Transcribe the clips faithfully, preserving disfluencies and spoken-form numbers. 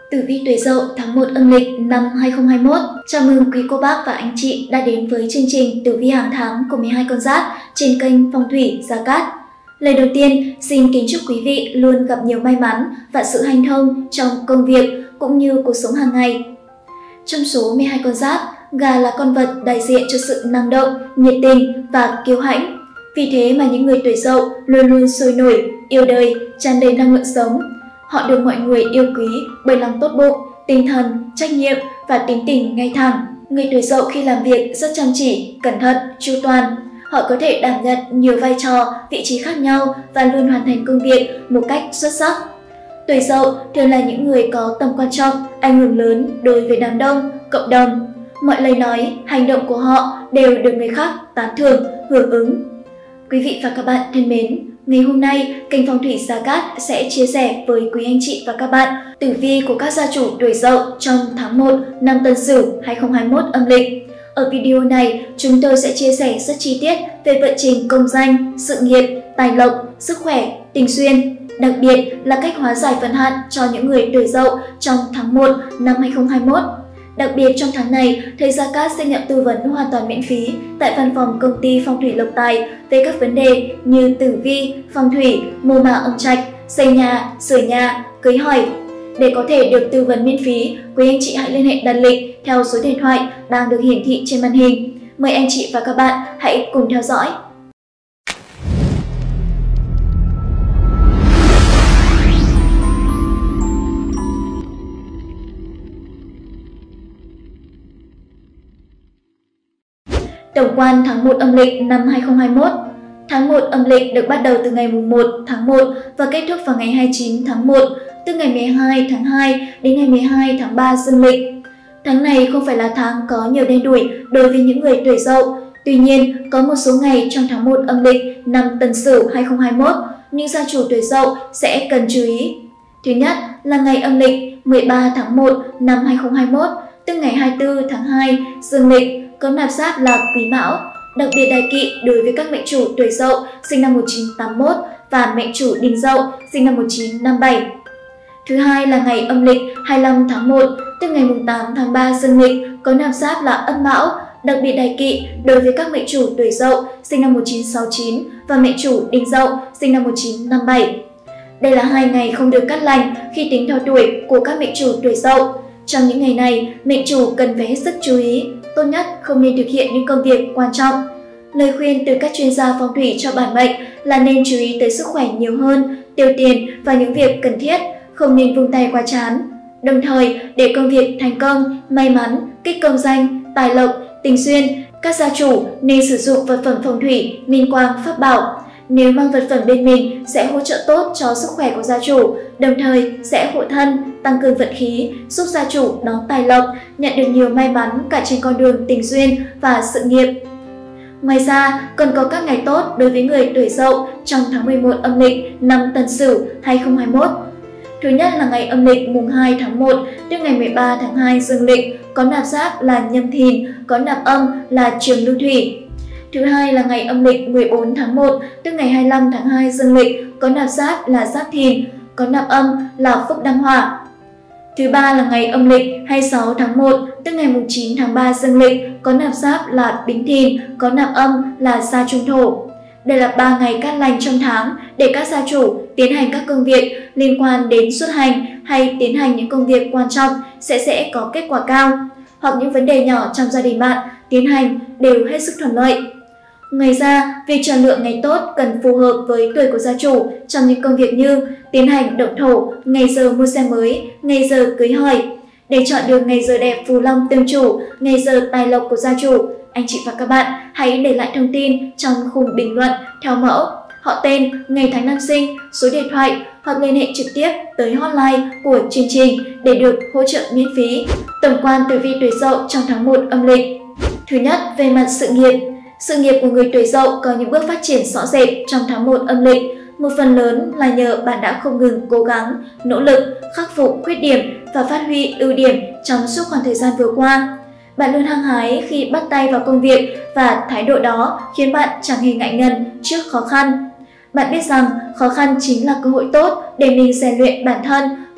Tử vi tuổi Dậu tháng một âm lịch năm hai không hai mốt. Chào mừng quý cô bác và anh chị đã đến với chương trình Tử vi hàng tháng của mười hai con giáp trên kênh Phong thủy Gia Cát. Lời đầu tiên, xin kính chúc quý vị luôn gặp nhiều may mắn và sự hanh thông trong công việc cũng như cuộc sống hàng ngày. Trong số mười hai con giáp, gà là con vật đại diện cho sự năng động, nhiệt tình và kiêu hãnh. Vì thế mà những người tuổi Dậu luôn luôn sôi nổi, yêu đời, tràn đầy năng lượng sống. Họ được mọi người yêu quý bởi lòng tốt bụng, tinh thần, trách nhiệm và tính tình ngay thẳng. Người tuổi Dậu khi làm việc rất chăm chỉ, cẩn thận, chu toàn. Họ có thể đảm nhận nhiều vai trò, vị trí khác nhau và luôn hoàn thành công việc một cách xuất sắc. Tuổi Dậu thường là những người có tầm quan trọng, ảnh hưởng lớn đối với đám đông, cộng đồng. Mọi lời nói, hành động của họ đều được người khác tán thưởng, hưởng ứng. Quý vị và các bạn thân mến, ngày hôm nay, kênh Phong thủy Gia Cát sẽ chia sẻ với quý anh chị và các bạn tử vi của các gia chủ tuổi Dậu trong tháng một năm Tân Sửu hai không hai mốt âm lịch. Ở video này, chúng tôi sẽ chia sẻ rất chi tiết về vận trình công danh, sự nghiệp, tài lộc, sức khỏe, tình duyên, đặc biệt là cách hóa giải vận hạn cho những người tuổi Dậu trong tháng một năm hai không hai mốt. Đặc biệt trong tháng này, thầy Gia Cát sẽ nhận tư vấn hoàn toàn miễn phí tại văn phòng công ty Phong thủy Lộc Tài về các vấn đề như tử vi, phong thủy, mưu mã ông trạch, xây nhà, sửa nhà, cưới hỏi. Để có thể được tư vấn miễn phí, quý anh chị hãy liên hệ đặt lịch theo số điện thoại đang được hiển thị trên màn hình. Mời anh chị và các bạn hãy cùng theo dõi. Tổng quan tháng một âm lịch năm hai không hai mốt. Tháng một âm lịch được bắt đầu từ ngày một tháng một và kết thúc vào ngày hai mươi chín tháng một, từ ngày mười hai tháng hai đến ngày mười hai tháng ba dương lịch. Tháng này không phải là tháng có nhiều đen đủi đối với những người tuổi Dậu. Tuy nhiên, có một số ngày trong tháng một âm lịch năm Tân Sửu hai không hai mốt, những gia chủ tuổi Dậu sẽ cần chú ý. Thứ nhất là ngày âm lịch mười ba tháng một năm hai không hai mốt, từ ngày hai mươi tư tháng hai dương lịch, có nạp giáp là Quý Mão, đặc biệt đại kỵ đối với các mệnh chủ tuổi Dậu sinh năm một nghìn chín trăm tám mươi mốt và mệnh chủ Đinh Dậu sinh năm một nghìn chín trăm năm mươi bảy. Thứ hai là ngày âm lịch hai mươi lăm tháng một, từ ngày tám tháng ba dương lịch, có nạp giáp là Ất Mão, đặc biệt đại kỵ đối với các mệnh chủ tuổi Dậu sinh năm một nghìn chín trăm sáu mươi chín và mệnh chủ Đinh Dậu sinh năm một nghìn chín trăm năm mươi bảy. Đây là hai ngày không được cát lành khi tính theo tuổi của các mệnh chủ tuổi Dậu. Trong những ngày này, mệnh chủ cần phải hết sức chú ý, tốt nhất không nên thực hiện những công việc quan trọng. Lời khuyên từ các chuyên gia phong thủy cho bản mệnh là nên chú ý tới sức khỏe nhiều hơn, tiêu tiền và những việc cần thiết, không nên vung tay quá chán. Đồng thời, để công việc thành công, may mắn, kích công danh, tài lộc, tình duyên, các gia chủ nên sử dụng vật phẩm phong thủy, minh quang, pháp bảo. Nếu mang vật phẩm bên mình sẽ hỗ trợ tốt cho sức khỏe của gia chủ, đồng thời sẽ hộ thân, tăng cường vận khí, giúp gia chủ đón tài lộc, nhận được nhiều may mắn cả trên con đường tình duyên và sự nghiệp. Ngoài ra, còn có các ngày tốt đối với người tuổi Dậu trong tháng mười một âm lịch năm Tân Sửu hai không hai mốt. Thứ nhất là ngày âm lịch mùng hai tháng một, từ ngày mười ba tháng hai dương lịch, có nạp giáp là Nhâm Thìn, có nạp âm là Trường Lưu Thủy. Thứ hai là ngày âm lịch mười bốn tháng một, từ ngày hai mươi lăm tháng hai dương lịch, có nạp giáp là Giáp Thìn, có nạp âm là Phúc Đăng Hỏa. Thứ ba là ngày âm lịch hai mươi sáu tháng một, từ ngày chín tháng ba dương lịch, có nạp giáp là Bính Thìn, có nạp âm là Sa Trung Thổ. Đây là ba ngày cát lành trong tháng để các gia chủ tiến hành các công việc liên quan đến xuất hành hay tiến hành những công việc quan trọng sẽ sẽ có kết quả cao, hoặc những vấn đề nhỏ trong gia đình bạn tiến hành đều hết sức thuận lợi. Ngoài ra, việc chọn lựa ngày tốt cần phù hợp với tuổi của gia chủ trong những công việc như tiến hành động thổ, ngày giờ mua xe mới, ngày giờ cưới hỏi. Để chọn được ngày giờ đẹp phù long tương chủ, ngày giờ tài lộc của gia chủ, anh chị và các bạn hãy để lại thông tin trong khung bình luận theo mẫu, họ tên, ngày tháng năm sinh, số điện thoại hoặc liên hệ trực tiếp tới hotline của chương trình để được hỗ trợ miễn phí. Tổng quan tử vi tuổi Dậu trong tháng một âm lịch. Thứ nhất, về mặt sự nghiệp. Sự nghiệp của người tuổi Dậu có những bước phát triển rõ rệt trong tháng một âm lịch. Một phần lớn là nhờ bạn đã không ngừng cố gắng, nỗ lực, khắc phục khuyết điểm và phát huy ưu điểm trong suốt khoảng thời gian vừa qua. Bạn luôn hăng hái khi bắt tay vào công việc và thái độ đó khiến bạn chẳng hề ngại ngần trước khó khăn. Bạn biết rằng khó khăn chính là cơ hội tốt để mình rèn luyện bản thân,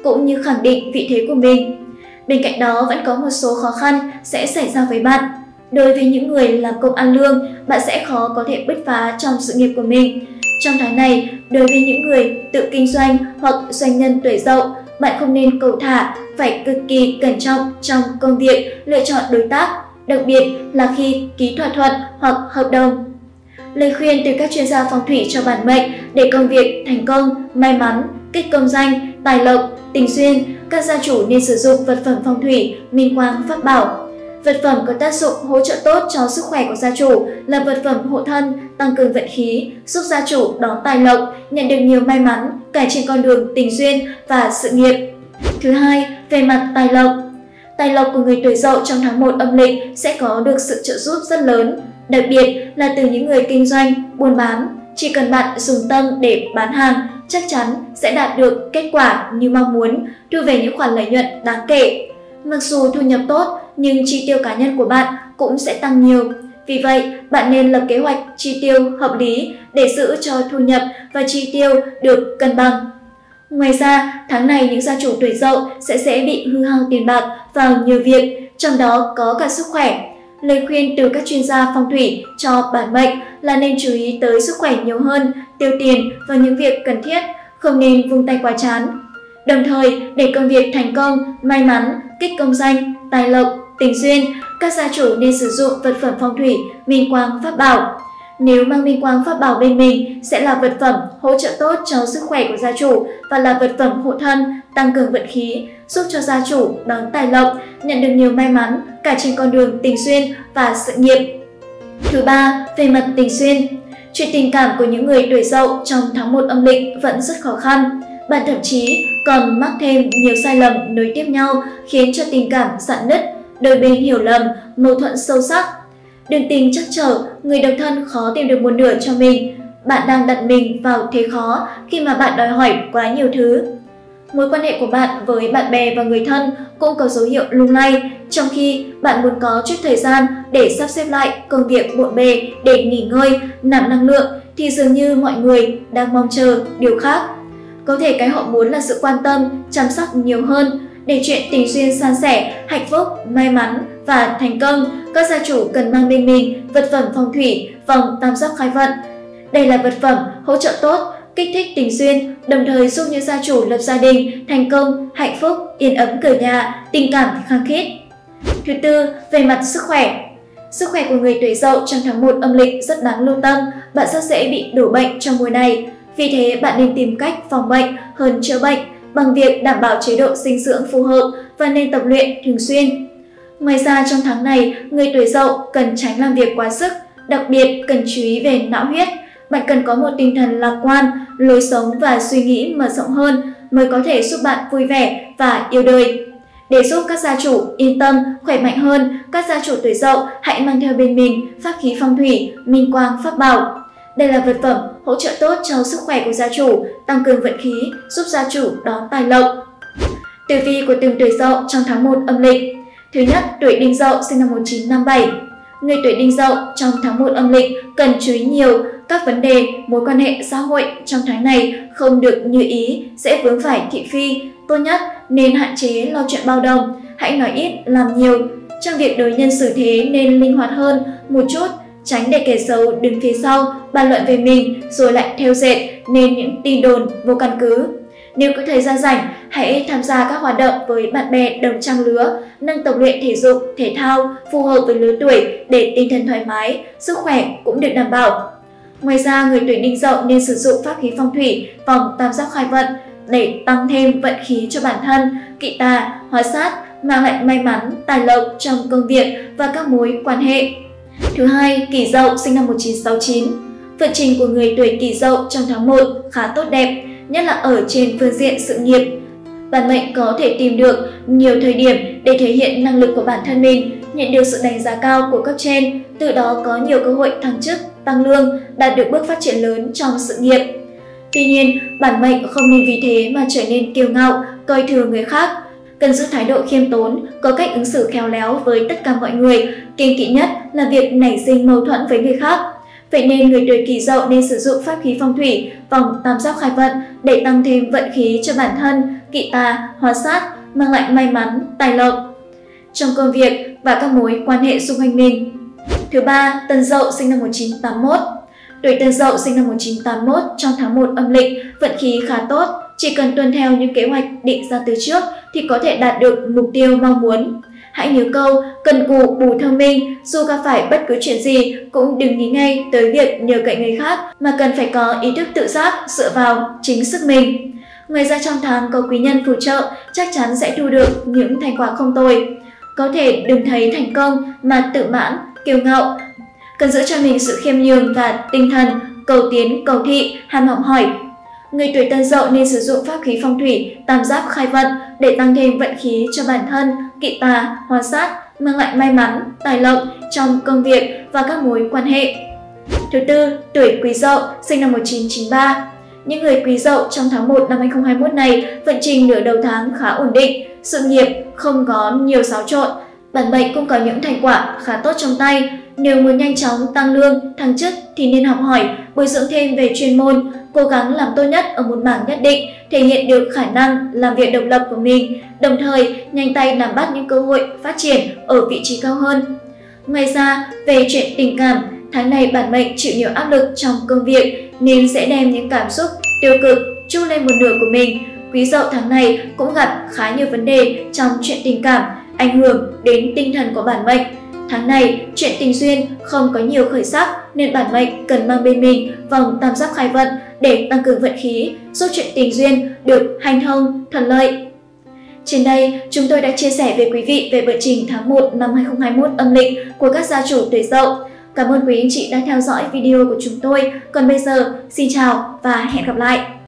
cũng như khẳng định vị thế của mình. Bên cạnh đó vẫn có một số khó khăn sẽ xảy ra với bạn. Đối với những người làm công ăn lương, bạn sẽ khó có thể bứt phá trong sự nghiệp của mình. Trong tháng này, đối với những người tự kinh doanh hoặc doanh nhân tuổi Dậu, bạn không nên cầu thả, phải cực kỳ cẩn trọng trong công việc, lựa chọn đối tác, đặc biệt là khi ký thỏa thuận hoặc hợp đồng. Lời khuyên từ các chuyên gia phong thủy cho bản mệnh để công việc thành công, may mắn, kích công danh, tài lộc, tình duyên, các gia chủ nên sử dụng vật phẩm phong thủy, minh quang, pháp bảo. Vật phẩm có tác dụng hỗ trợ tốt cho sức khỏe của gia chủ là vật phẩm hộ thân, tăng cường vận khí, giúp gia chủ đón tài lộc, nhận được nhiều may mắn cả trên con đường tình duyên và sự nghiệp. Thứ hai, về mặt tài lộc. Tài lộc của người tuổi Dậu trong tháng một âm lịch sẽ có được sự trợ giúp rất lớn, đặc biệt là từ những người kinh doanh, buôn bán. Chỉ cần bạn dùng tâm để bán hàng, chắc chắn sẽ đạt được kết quả như mong muốn, thu về những khoản lợi nhuận đáng kể. Mặc dù thu nhập tốt, nhưng chi tiêu cá nhân của bạn cũng sẽ tăng nhiều. Vì vậy, bạn nên lập kế hoạch chi tiêu hợp lý để giữ cho thu nhập và chi tiêu được cân bằng. Ngoài ra, tháng này những gia chủ tuổi Dậu sẽ dễ bị hư hao tiền bạc vào nhiều việc, trong đó có cả sức khỏe. Lời khuyên từ các chuyên gia phong thủy cho bản mệnh là nên chú ý tới sức khỏe nhiều hơn, tiêu tiền vào những việc cần thiết, không nên vung tay quá chán. Đồng thời, để công việc thành công, may mắn, kích công danh, tài lộc, tình duyên, các gia chủ nên sử dụng vật phẩm phong thủy, minh quang, pháp bảo. Nếu mang minh quang pháp bảo bên mình sẽ là vật phẩm hỗ trợ tốt cho sức khỏe của gia chủ và là vật phẩm hộ thân, tăng cường vận khí, giúp cho gia chủ đón tài lộc, nhận được nhiều may mắn cả trên con đường tình duyên và sự nghiệp. Thứ ba, về mặt tình duyên. Chuyện tình cảm của những người tuổi Dậu trong tháng một âm lịch vẫn rất khó khăn. Bạn thậm chí còn mắc thêm nhiều sai lầm nối tiếp nhau khiến cho tình cảm rạn nứt, đôi bên hiểu lầm, mâu thuẫn sâu sắc. Đường tình trắc trở, người độc thân khó tìm được một nửa cho mình. Bạn đang đặt mình vào thế khó khi mà bạn đòi hỏi quá nhiều thứ. Mối quan hệ của bạn với bạn bè và người thân cũng có dấu hiệu lung lay, trong khi bạn muốn có chút thời gian để sắp xếp lại công việc bộn bề để nghỉ ngơi, nạp năng lượng, thì dường như mọi người đang mong chờ điều khác. Có thể cái họ muốn là sự quan tâm, chăm sóc nhiều hơn. Để chuyện tình duyên san sẻ, hạnh phúc, may mắn và thành công, các gia chủ cần mang bên mình vật phẩm phong thủy, vòng tam giác khai vận. Đây là vật phẩm hỗ trợ tốt, kích thích tình duyên, đồng thời giúp những gia chủ lập gia đình thành công, hạnh phúc, yên ấm cửa nhà, tình cảm khăng khít. Thứ tư, về mặt sức khỏe. Sức khỏe của người tuổi Dậu trong tháng một âm lịch rất đáng lưu tâm, bạn rất dễ bị đổ bệnh trong mùa này. Vì thế, bạn nên tìm cách phòng bệnh hơn chữa bệnh bằng việc đảm bảo chế độ dinh dưỡng phù hợp và nên tập luyện thường xuyên. Ngoài ra, trong tháng này, người tuổi Dậu cần tránh làm việc quá sức, đặc biệt cần chú ý về não huyết. Bạn cần có một tinh thần lạc quan, lối sống và suy nghĩ mở rộng hơn mới có thể giúp bạn vui vẻ và yêu đời. Để giúp các gia chủ yên tâm, khỏe mạnh hơn, các gia chủ tuổi Dậu hãy mang theo bên mình pháp khí phong thủy, minh quang, pháp bảo. Đây là vật phẩm hỗ trợ tốt cho sức khỏe của gia chủ, tăng cường vận khí, giúp gia chủ đón tài lộc. Tử vi của từng tuổi Dậu trong tháng một âm lịch. Thứ nhất, tuổi Đinh Dậu sinh năm một nghìn chín trăm năm mươi bảy. Người tuổi Đinh Dậu trong tháng một âm lịch cần chú ý nhiều các vấn đề mối quan hệ xã hội trong tháng này không được như ý, sẽ vướng phải thị phi. Tốt nhất nên hạn chế lo chuyện bao đồng, hãy nói ít làm nhiều. Trong việc đối nhân xử thế nên linh hoạt hơn một chút, tránh để kẻ xấu đứng phía sau bàn luận về mình rồi lại theo dệt nên những tin đồn vô căn cứ. Nếu có thời gian rảnh, hãy tham gia các hoạt động với bạn bè đồng trang lứa, nâng tập luyện thể dục, thể thao phù hợp với lứa tuổi để tinh thần thoải mái, sức khỏe cũng được đảm bảo. Ngoài ra, người tuổi Đinh Dậu nên sử dụng pháp khí phong thủy, vòng tam giác khai vận để tăng thêm vận khí cho bản thân, kỵ tà, hóa sát, mang lại may mắn, tài lộc trong công việc và các mối quan hệ. Thứ hai, Kỷ Dậu sinh năm một nghìn chín trăm sáu mươi chín. Vận trình của người tuổi Kỷ Dậu trong tháng một khá tốt đẹp, nhất là ở trên phương diện sự nghiệp. Bản mệnh có thể tìm được nhiều thời điểm để thể hiện năng lực của bản thân mình, nhận được sự đánh giá cao của cấp trên, từ đó có nhiều cơ hội thăng chức, tăng lương, đạt được bước phát triển lớn trong sự nghiệp. Tuy nhiên, bản mệnh không nên vì thế mà trở nên kiêu ngạo, coi thường người khác. Cần giữ thái độ khiêm tốn, có cách ứng xử khéo léo với tất cả mọi người, kiêng kỵ nhất là việc nảy sinh mâu thuẫn với người khác. Vậy nên người tuổi Kỷ Dậu nên sử dụng pháp khí phong thủy vòng tam giác khai vận để tăng thêm vận khí cho bản thân, kỵ tà, hóa sát, mang lại may mắn, tài lộc trong công việc và các mối quan hệ xung quanh mình. Thứ ba, Tân Dậu sinh năm một nghìn chín trăm tám mươi mốt. Tuổi Tân Dậu sinh năm một nghìn chín trăm tám mươi mốt trong tháng một âm lịch vận khí khá tốt, chỉ cần tuân theo những kế hoạch định ra từ trước thì có thể đạt được mục tiêu mong muốn. Hãy nhớ câu cần cù bù thông minh, dù gặp phải bất cứ chuyện gì cũng đừng nghĩ ngay tới việc nhờ cậy người khác mà cần phải có ý thức tự giác dựa vào chính sức mình. Ngoài ra trong tháng có quý nhân phù trợ, chắc chắn sẽ thu được những thành quả không tồi. Có thể đừng thấy thành công mà tự mãn, kiêu ngạo. Cần giữ cho mình sự khiêm nhường và tinh thần cầu tiến, cầu thị, ham học hỏi. Người tuổi Tân Dậu nên sử dụng pháp khí phong thủy tam giác khai vận để tăng thêm vận khí cho bản thân, kỵ tà, hóa sát, mang lại may mắn, tài lộc trong công việc và các mối quan hệ. Thứ tư, tuổi Quý Dậu sinh năm một nghìn chín trăm chín mươi ba. Những người Quý Dậu trong tháng một năm hai nghìn không trăm hai mươi mốt này vận trình nửa đầu tháng khá ổn định, sự nghiệp không có nhiều xáo trộn, bản mệnh cũng có những thành quả khá tốt trong tay. Nếu muốn nhanh chóng tăng lương, thăng chức thì nên học hỏi, bồi dưỡng thêm về chuyên môn, cố gắng làm tốt nhất ở một mảng nhất định, thể hiện được khả năng làm việc độc lập của mình, đồng thời nhanh tay nắm bắt những cơ hội phát triển ở vị trí cao hơn. Ngoài ra, về chuyện tình cảm, tháng này bản mệnh chịu nhiều áp lực trong công việc nên sẽ đem những cảm xúc tiêu cực trút lên một nửa của mình. Quý Dậu tháng này cũng gặp khá nhiều vấn đề trong chuyện tình cảm, ảnh hưởng đến tinh thần của bản mệnh. Tháng này, chuyện tình duyên không có nhiều khởi sắc nên bản mệnh cần mang bên mình vòng tam giác khai vận để tăng cường vận khí, giúp chuyện tình duyên được hanh thông, thuận lợi. Trên đây, chúng tôi đã chia sẻ với quý vị về vận trình tháng một năm hai nghìn không trăm hai mươi mốt âm lịch của các gia chủ tuổi Dậu. Cảm ơn quý anh chị đã theo dõi video của chúng tôi. Còn bây giờ, xin chào và hẹn gặp lại!